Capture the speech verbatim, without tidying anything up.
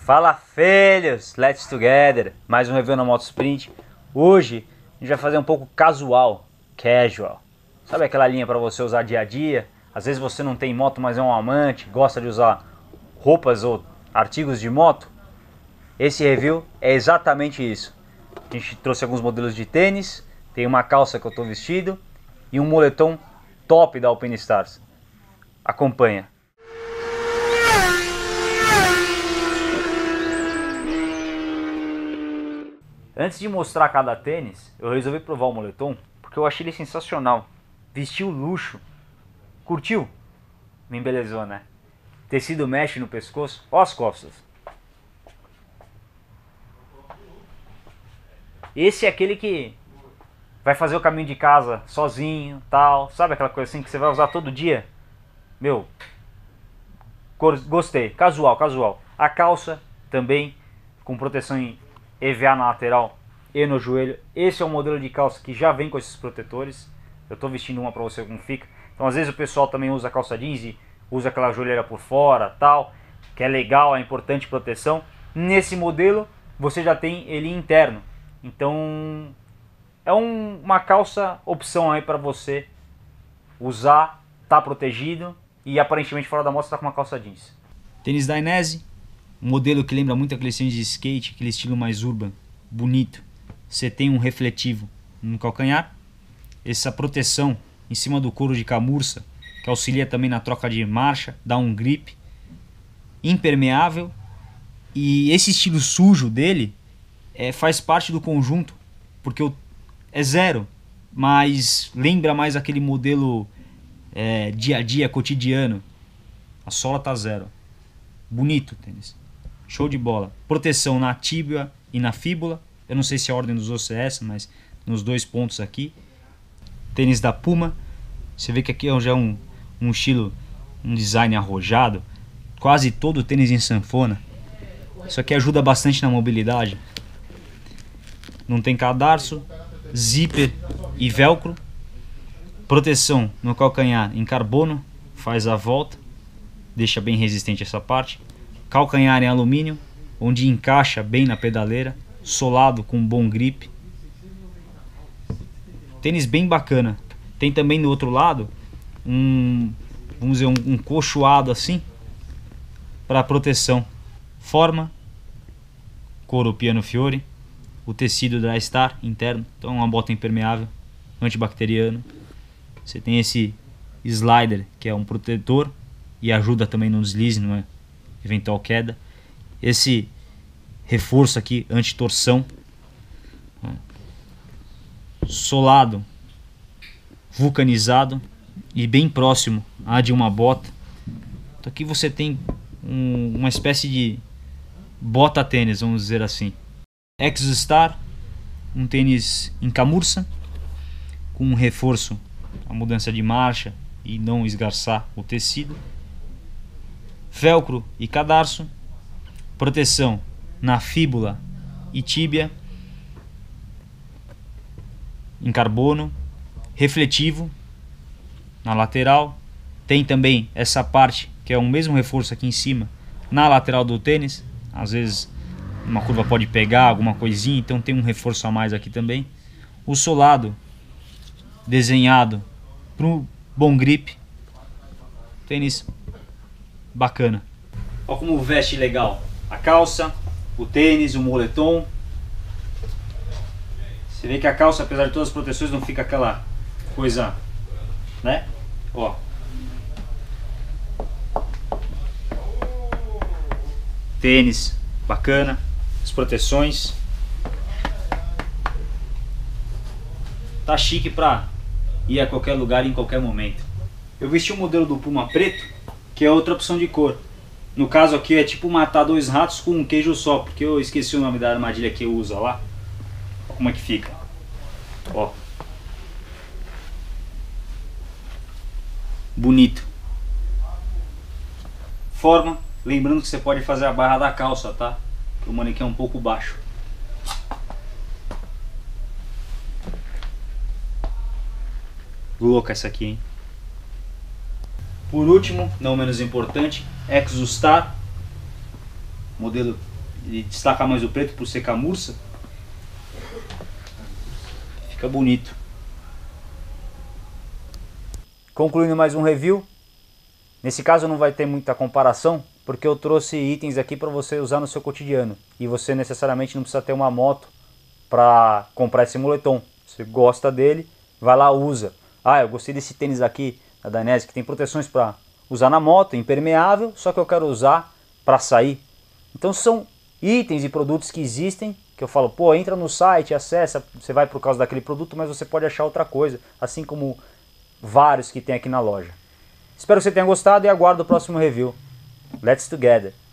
Fala filhos, let's together, mais um review na Moto Sprint. Hoje a gente vai fazer um pouco casual, casual. Sabe aquela linha para você usar dia a dia? Às vezes você não tem moto, mas é um amante, gosta de usar roupas ou artigos de moto. Esse review é exatamente isso. A gente trouxe alguns modelos de tênis, tem uma calça que eu estou vestido e um moletom top da Alpinestars. Acompanha. Antes de mostrar cada tênis, eu resolvi provar o moletom porque eu achei ele sensacional. Vestiu luxo. Curtiu? Me embelezou, né? Tecido mesh no pescoço. Ó as costas. Esse é aquele que vai fazer o caminho de casa sozinho, tal. Sabe aquela coisa assim que você vai usar todo dia? Meu, gostei. Casual, casual. A calça também com proteção em E V A na lateral e no joelho. Esse é o modelo de calça que já vem com esses protetores. Eu estou vestindo uma para você ver como fica. Então às vezes o pessoal também usa calça jeans e usa aquela joelheira por fora, tal, que é legal, é importante proteção. Nesse modelo você já tem ele interno. Então é um, uma calça opção aí para você usar, tá protegido e aparentemente fora da moto está com uma calça jeans. Tênis Dainese. Um modelo que lembra muito aquele tênis de skate, aquele estilo mais urban, bonito. Você tem um refletivo no calcanhar, essa proteção em cima do couro de camurça, que auxilia também na troca de marcha, dá um grip, impermeável. E esse estilo sujo dele é, faz parte do conjunto, porque o, é zero, mas lembra mais aquele modelo é, dia a dia, cotidiano. A sola tá zero. Bonito o tênis. Show de bola. Proteção na tíbia e na fíbula. Eu não sei se a ordem dos ossos é essa, mas nos dois pontos aqui. Tênis da Puma. Você vê que aqui já é um, um estilo, um design arrojado. Quase todo tênis em sanfona. Isso aqui ajuda bastante na mobilidade. Não tem cadarço, zíper e velcro. Proteção no calcanhar em carbono. Faz a volta. Deixa bem resistente essa parte. Calcanhar em alumínio, onde encaixa bem na pedaleira, solado com bom grip. Tênis bem bacana. Tem também do outro lado um, vamos dizer, um, um cochoado assim para proteção. Forma, couro Piano Fiore, o tecido da Star interno, então é uma bota impermeável, antibacteriano. Você tem esse slider que é um protetor e ajuda também no deslize, não é? Eventual queda. Esse reforço aqui anti-torção, solado, vulcanizado e bem próximo a de uma bota. Então aqui você tem um, uma espécie de bota tênis, vamos dizer assim. Exostar, um tênis em camurça com um reforço, a mudança de marcha e não esgarçar o tecido. Velcro e cadarço, proteção na fíbula e tíbia, em carbono, refletivo na lateral. Tem também essa parte que é o mesmo reforço aqui em cima na lateral do tênis. Às vezes uma curva pode pegar alguma coisinha, então tem um reforço a mais aqui também. O solado desenhado para um bom grip. Tênis bacana. Olha como veste legal a calça, o tênis, o moletom. Você vê que a calça, apesar de todas as proteções, não fica aquela coisa, né? Ó. Tênis bacana, as proteções. Tá chique pra ir a qualquer lugar em qualquer momento. Eu vesti o modelo do Puma preto, que é outra opção de cor. No caso aqui é tipo matar dois ratos com um queijo só, porque eu esqueci o nome da armadilha que usa lá. Olha como é que fica. Ó. Bonito. Forma, lembrando que você pode fazer a barra da calça, tá? Porque o manequim é um pouco baixo. Louca essa aqui, hein? Por último, não menos importante, Exostar, modelo ele destaca mais o preto por ser camurça. Fica bonito. Concluindo mais um review. Nesse caso não vai ter muita comparação, porque eu trouxe itens aqui para você usar no seu cotidiano. E você necessariamente não precisa ter uma moto para comprar esse moletom. Você gosta dele, vai lá, usa. Ah, eu gostei desse tênis aqui da Dainese, que tem proteções para usar na moto, impermeável, só que eu quero usar para sair. Então são itens e produtos que existem, que eu falo, pô, entra no site, acessa, você vai por causa daquele produto, mas você pode achar outra coisa, assim como vários que tem aqui na loja. Espero que você tenha gostado e aguardo o próximo review. Let's together!